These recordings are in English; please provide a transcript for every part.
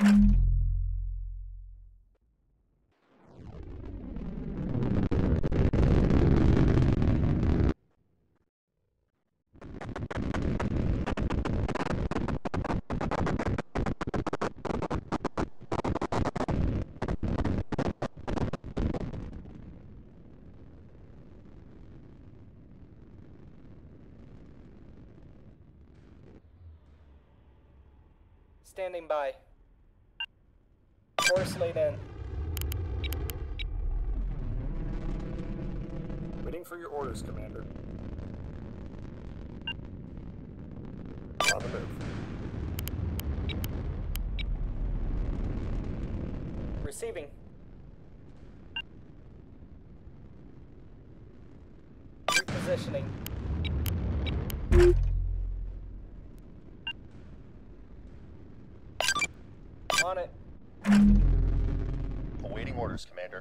Standing by. Course laid in. Waiting for your orders, Commander. On the move. Receiving. Repositioning. On it. Awaiting orders, Commander.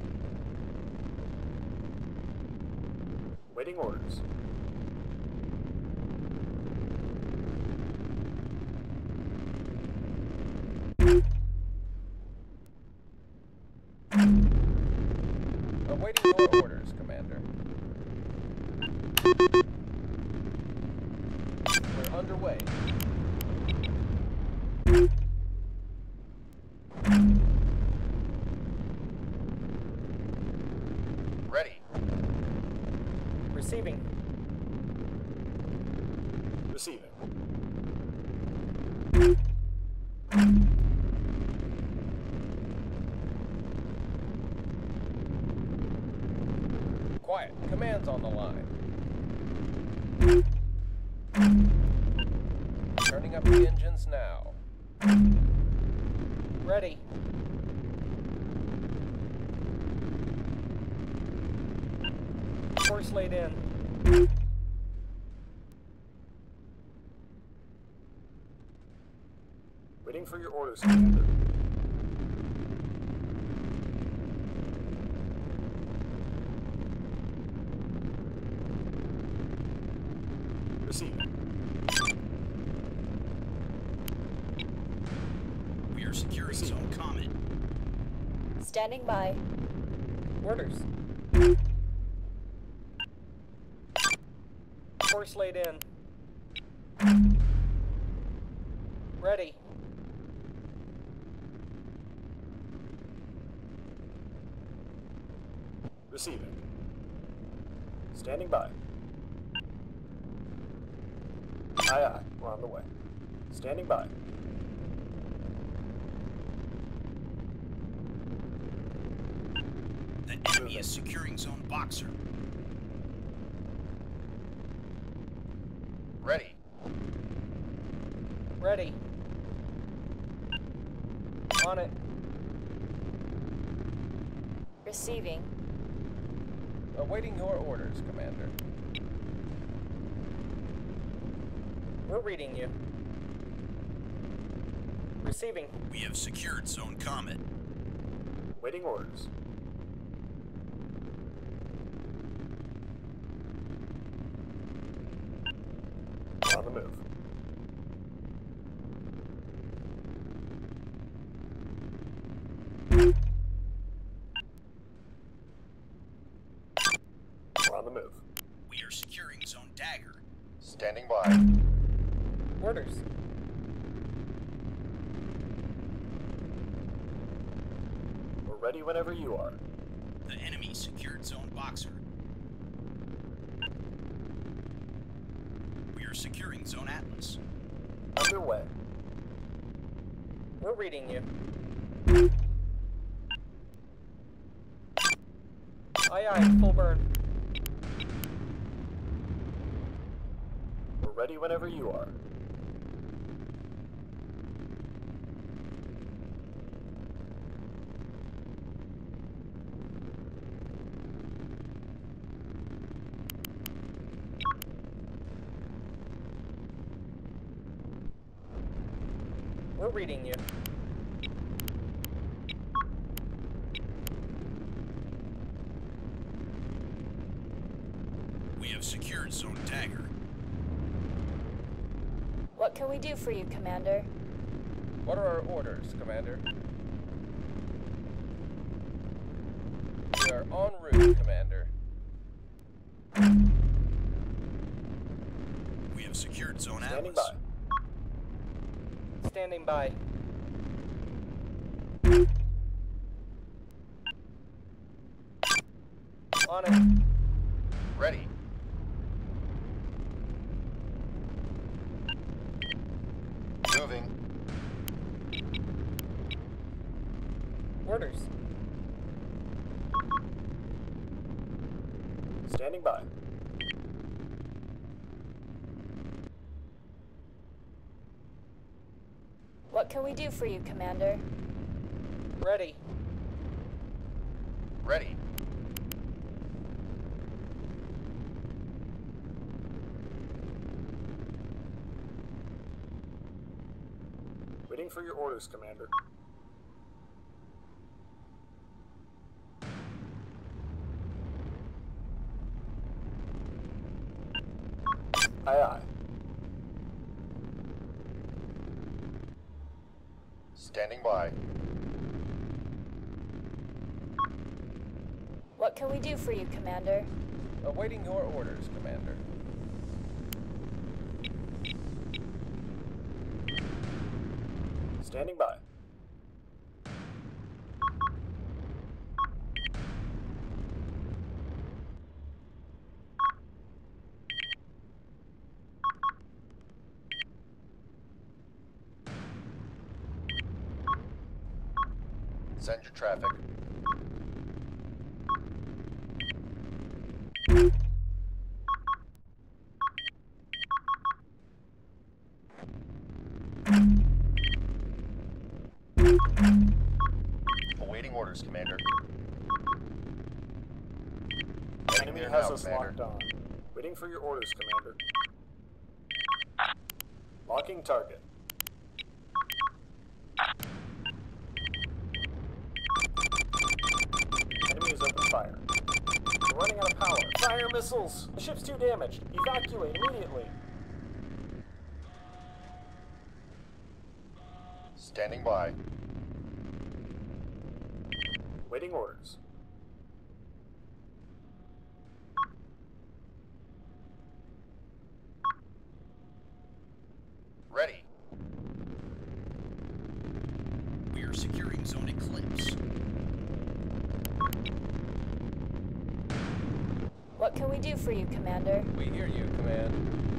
Waiting orders. Awaiting your orders, Commander. We're underway. Ready. Receiving. Receiving. Quiet. Command's on the line. Turning up the engines now. Ready. Course laid in. Waiting for your orders, Commander. Receiving. We are securing Zone Comet. Standing by. Orders. Course laid in. Ready. Receiving. Standing by. Aye, aye. We're on the way. Standing by. The enemy is securing Zone Boxer. Ready. Ready. On it. Receiving. Awaiting your orders, Commander. We're reading you. Receiving. We have secured Zone Comet. Waiting orders. On the move. We're on the move. We are securing Zone Dagger. Standing by. Orders. We're ready whenever you are. The enemy secured Zone Boxer. We are securing Zone Atlas. Underway. We're reading you. Aye, aye, full burn. We're ready whenever you are. We're reading you. We have secured Zone Dagger. What can we do for you, Commander? What are our orders, Commander? We are en route, Commander. We have secured Zone Standing Atlas. by. Standing by. On it. Ready. Moving. Orders. Standing by. What can we do for you, Commander? Ready. Ready. Waiting for your orders, Commander. Aye, aye. Standing by. What can we do for you, Commander? Awaiting your orders, Commander. Standing by. Send your traffic. Awaiting orders, Commander. Enemy has us locked on. Waiting for your orders, Commander. Locking target. Enemy is open fire. We're running out of power. Fire missiles! The ship's too damaged. Evacuate immediately. Standing by. Waiting orders. Ready. We are securing Zone Eclipse. What can we do for you, Commander? We hear you, Command.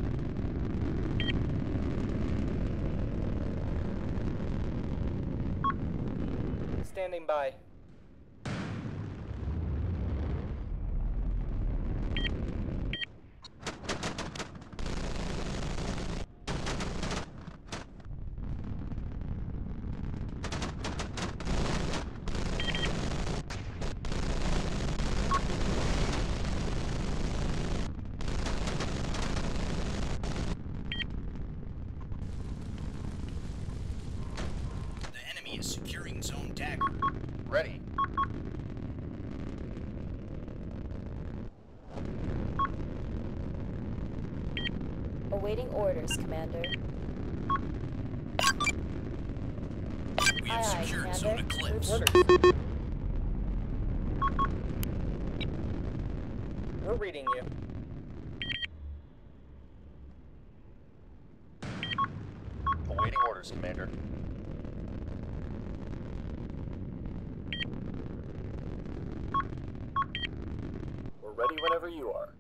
Standing by. The enemy is securing Zone Dagger. Ready. Awaiting orders, Commander. We have Aye, aye, secured Commander. Zone Eclipse. Orders. We're reading you. Awaiting orders, Commander. We're ready whenever you are.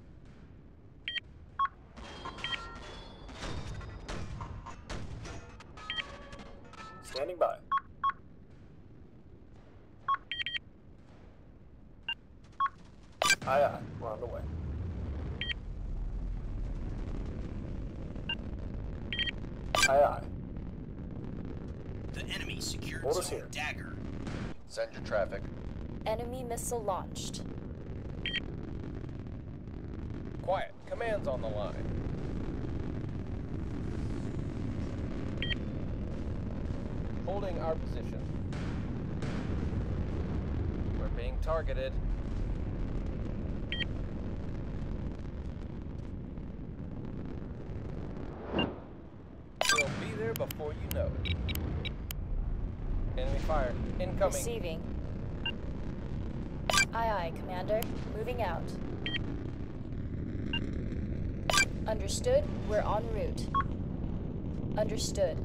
Standing by. Aye, aye. We're on the way. Aye, aye. The enemy secured Hold us Zone here. Dagger. Send your traffic. Enemy missile launched. Quiet. Command's on the line. Holding our position. We're being targeted. We'll be there before you know it. Enemy fire. Incoming. Receiving. Aye, aye, Commander. Moving out. Understood. We're en route. Understood.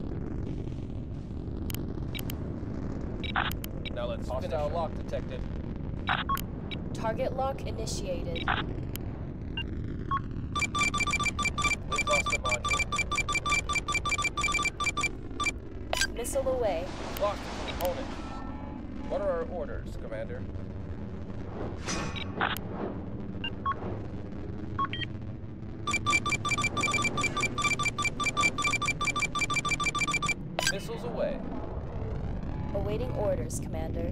Now let's hostile lock detected. Target lock initiated. We've lost the module. Missile away. Locked the component. What are our orders, Commander? Missiles away. Awaiting orders, Commander.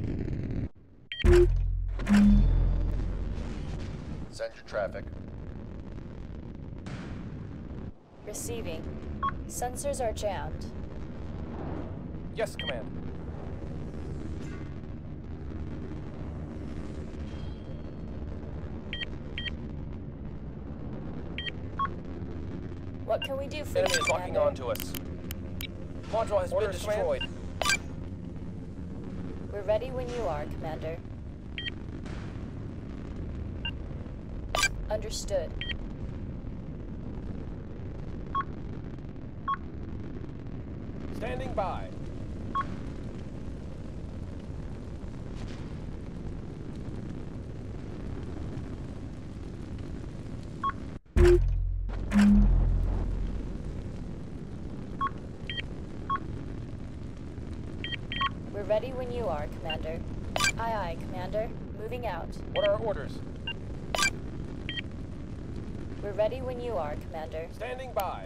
Send your traffic. Receiving. Sensors are jammed. Yes, Command. What can we do for Enemy you, is locking Commander? onto us. Module has been destroyed. We're ready when you are, Commander. Understood. Standing by. We're ready when you are, Commander. Aye, aye, Commander. Moving out. What are our orders? We're ready when you are, Commander. Standing by.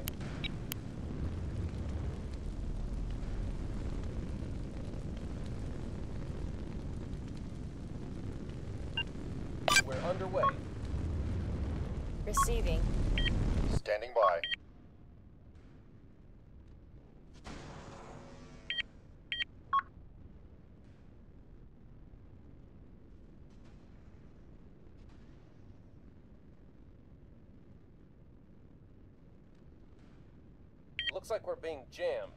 We're underway. Receiving. Standing by. Looks like we're being jammed.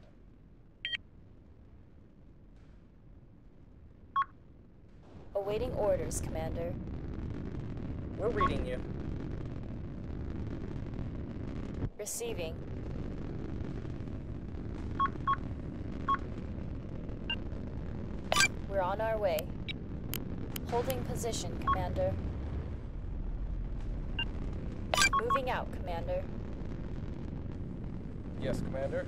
Awaiting orders, Commander. We're reading you. Receiving. We're on our way. Holding position, Commander. Moving out, Commander. Yes, Commander.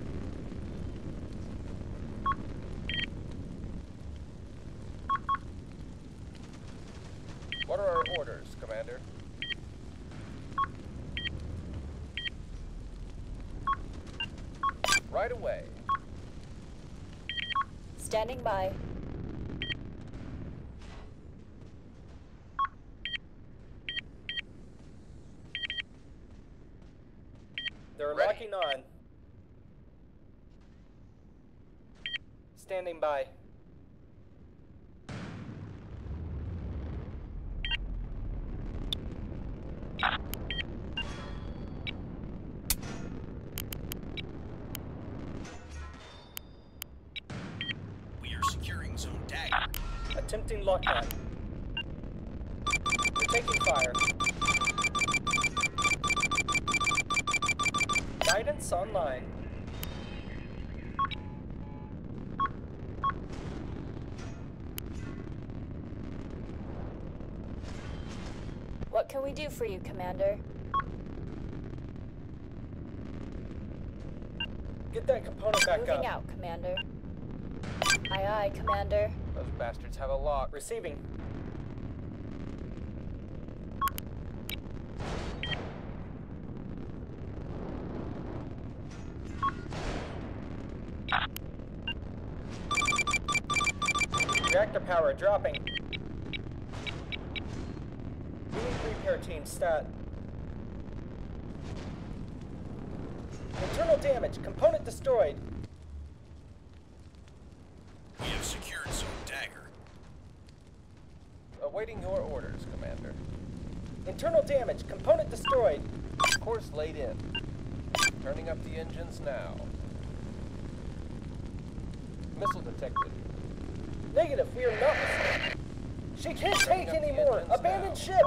What are our orders, Commander? Right away. Standing by. They're Ready. locking on. Standing by. We are securing Zone Dagger. Attempting lockdown. We're taking fire. Guidance online. What can we do for you, Commander? Get that component back Moving up. out, Commander. Aye, aye, Commander. Those bastards have a lock. Receiving. Reactor power dropping. Unit repair team stat. Internal damage. Component destroyed. We have secured Zone Dagger. Awaiting your orders, Commander. Internal damage. Component destroyed. Course laid in. Turning up the engines now. Missile detected. Negative, we are not missing. She can't take Setting up the anymore. engines Abandoned now. ship.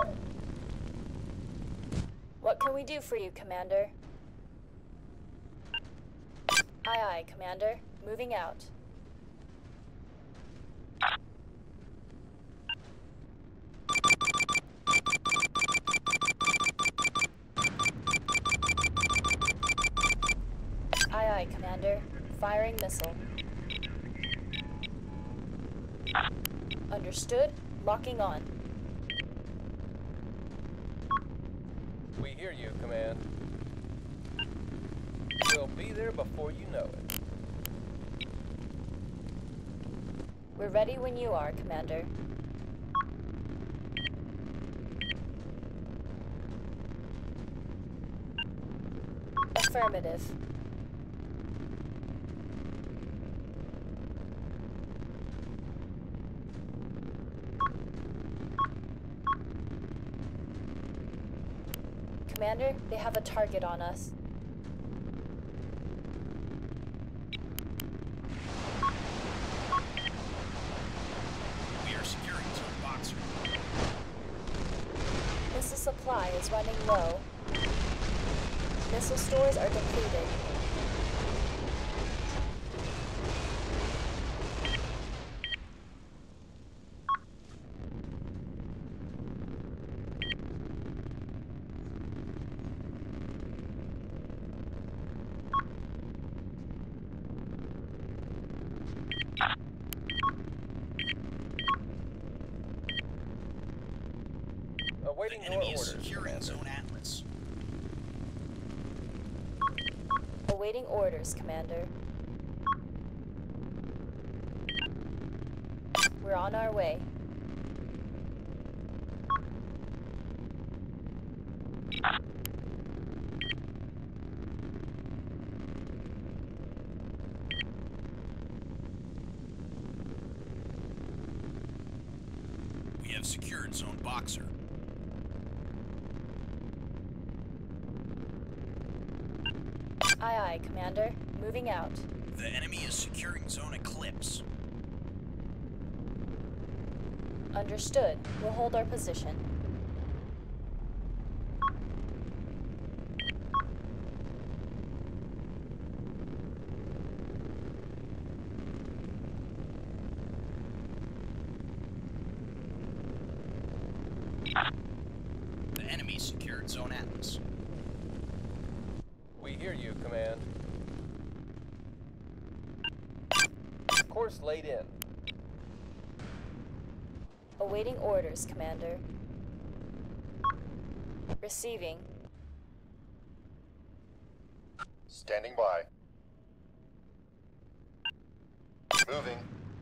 What can we do for you, Commander? Aye, aye, Commander. Moving out. Aye, aye, Commander. Firing missile. Understood. Locking on. We hear you, Command. We'll be there before you know it. We're ready when you are, Commander. Affirmative. Commander, they have a target on us. We are securing zone boxer. Missile supply is running low. Missile stores are depleted. Awaiting The your enemy is orders, securing Commander. zone Atlas. Awaiting orders, Commander. We're on our way. We have secured zone boxer. Aye, aye, Commander. Moving out. The enemy is securing zone eclipse. Understood. We'll hold our position. The enemy secured zone Atlas. We hear you, Command. Course laid in. Awaiting orders, Commander. Receiving. Standing by. Moving.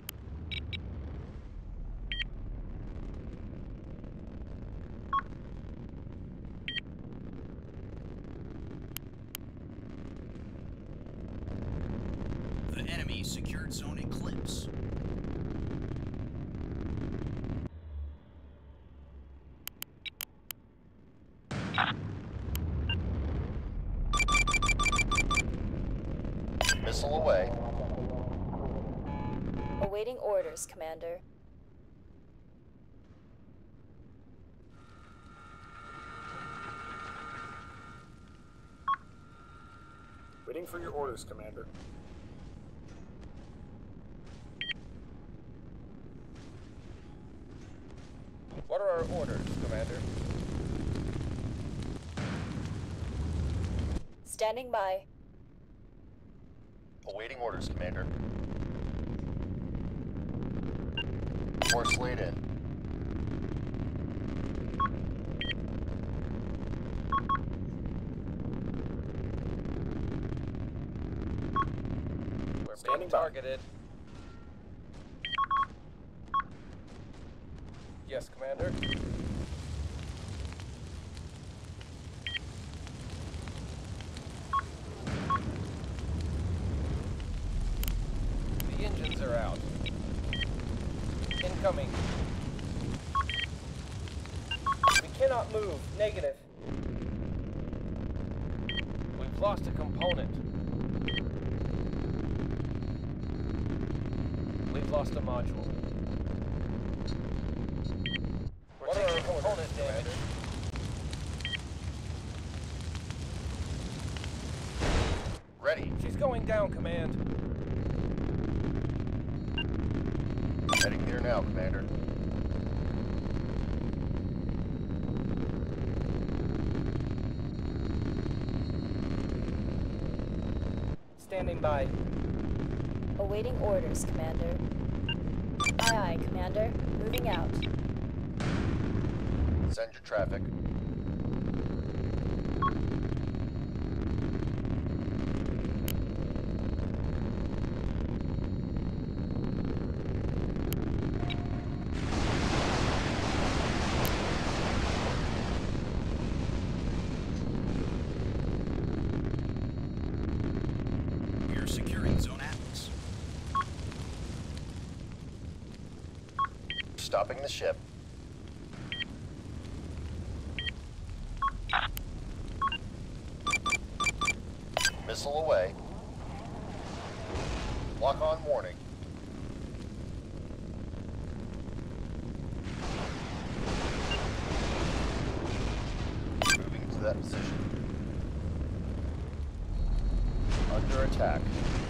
The enemy secured zone eclipse. Missile away. Awaiting orders, Commander. Waiting for your orders, Commander. What are our orders, Commander? Standing by. Awaiting orders, Commander. Course laid in. We're Standing being by. targeted. Yes, Commander. The engines are out. Incoming. We cannot move. Negative. We've lost a component. lost a module. We're taking component damage. Ready. She's going down, Command. Heading there now, Commander. Standing by. Awaiting orders, Commander. Aye, aye, Commander. Moving out. Send your traffic. We are securing Zone Atlas. Stopping the ship. Missile away. Lock on warning. Moving to that position. Under attack.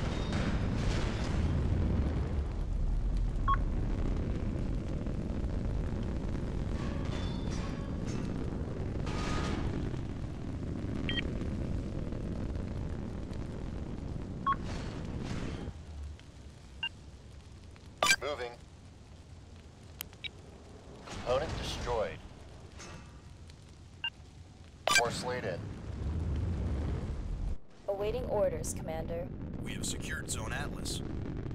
Moving. Component destroyed. Force laid in. Awaiting orders, Commander. We have secured Zone Atlas.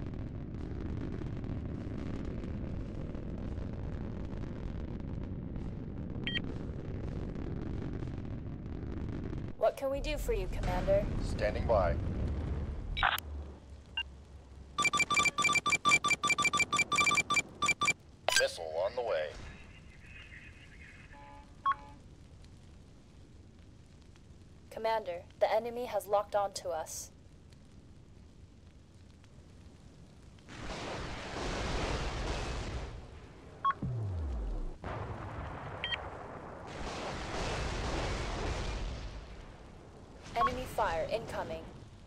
What can we do for you, Commander? Standing by. Missile on the way. Commander, the enemy has locked onto us. Enemy fire incoming.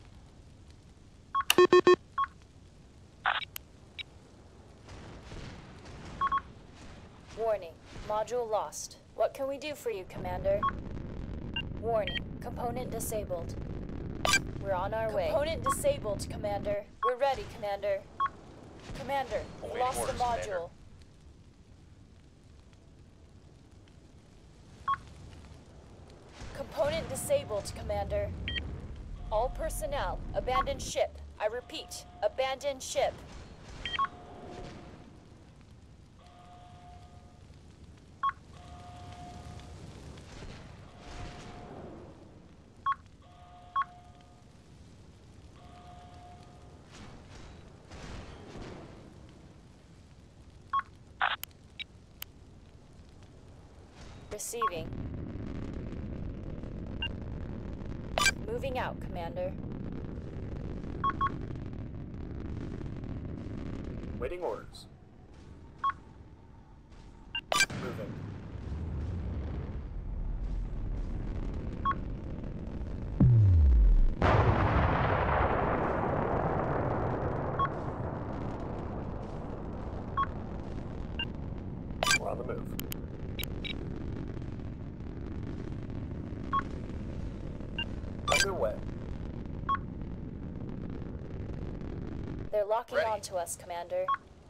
Warning, module lost. What can we do for you, Commander? Warning, component disabled. We're on our way. Component disabled, Commander. We're ready, Commander. Commander, we Awaiting lost the orders, module. Commander. Component disabled, Commander. All personnel, abandon ship. I repeat, abandon ship. Receiving. Moving out, Commander. Waiting orders. Moving. We're on the move. Underway. They're locking Ready. onto us, Commander.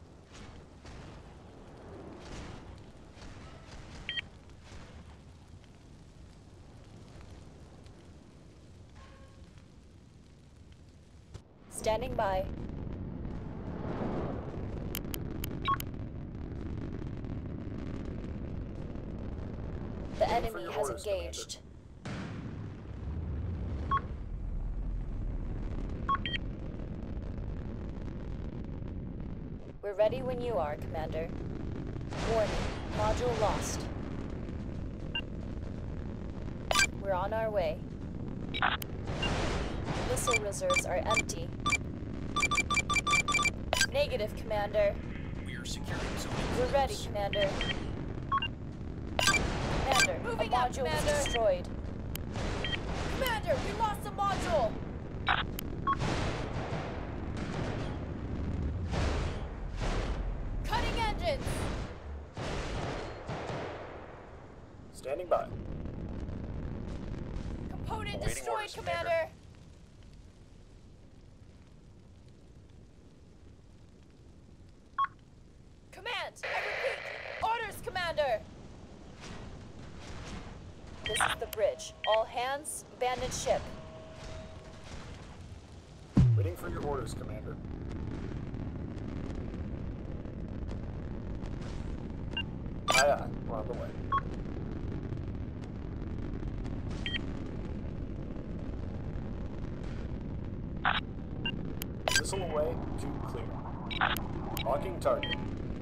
Standing by. The Waiting for enemy your has orders, engaged. We're ready when you are, Commander. Warning, module lost. We're on our way. Missile reserves are empty. Negative, Commander. We are securing zone. We're ready, Commander. Commander, Moving a out, module was Commander. destroyed. Commander, we lost a module! Cutting engines! Standing by. Component Awaiting destroyed, orders, Commander! Command, I repeat, orders, Commander! This is the bridge. All hands, abandon ship. Waiting for your orders, Commander. Aye, aye. We're on the way. Missile away, tube clear. Locking target.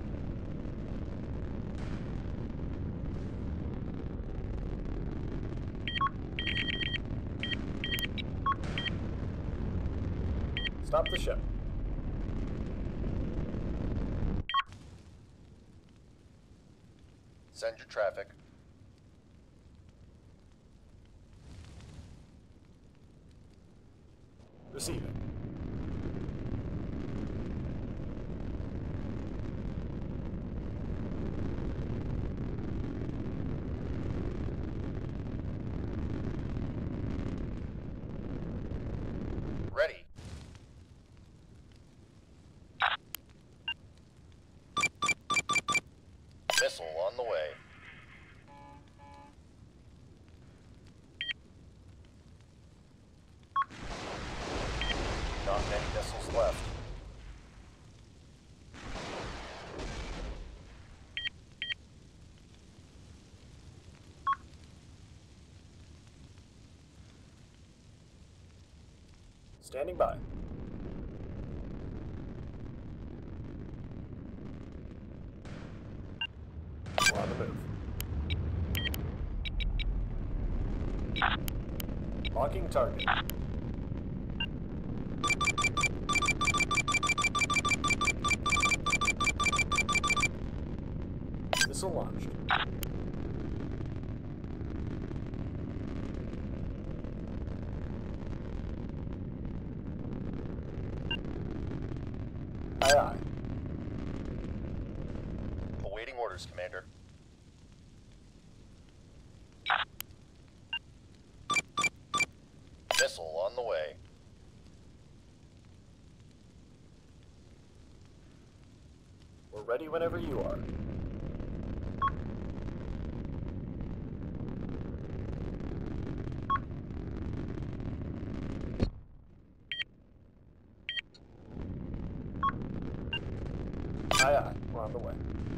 Stop the ship. Send your traffic. Receiving. Ready. Missile on the way. Not many missiles left. Standing by. We're on the move. Locking target. Missile launched. Aye, aye. Awaiting orders, Commander. Missile on the way. We're ready whenever you are. Aye, aye. We're on the way.